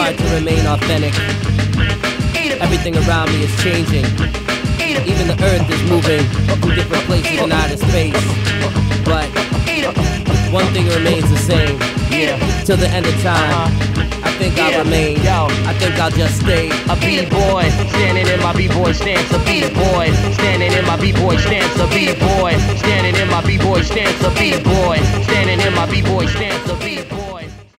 hard to remain authentic. Everything around me is changing. Even the earth is moving from different places in outer space. But one thing remains the same. Till the end of time. I think I'll remain. I think I'll just stay a B-boy, standing in my B-boy stance. A B-boy, standing in my B-boy stance. A B-boy, standing in my B-boy stance. A B-boy, standing in my B-boy stance.